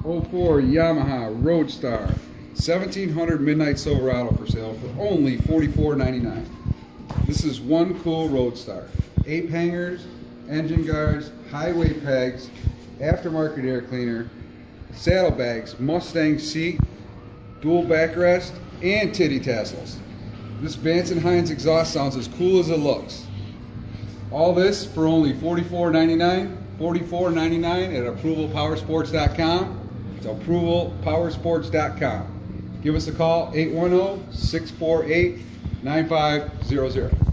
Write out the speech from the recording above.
'04 Yamaha Roadstar 1700 Midnight Silverado for sale for only $44.99. This is one cool Roadstar. 8 hangers, engine guards, highway pegs, aftermarket air cleaner, saddlebags, Mustang seat, dual backrest, and titty tassels. This Vance & Hines exhaust sounds as cool as it looks. All this for only $44.99. $44.99 at ApprovalPowersports.com. It's ApprovalPowersports.com. Give us a call, 810-648-9500.